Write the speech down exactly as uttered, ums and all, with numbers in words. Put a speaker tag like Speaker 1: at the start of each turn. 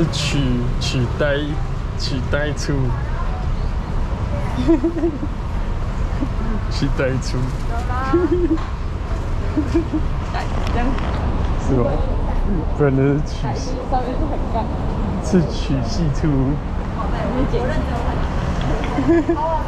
Speaker 1: 是取取代取代出，取代出，
Speaker 2: 这样
Speaker 1: 是吧？不然就是取
Speaker 2: 上面是很干，
Speaker 1: 是取系出。
Speaker 2: 没剪辑。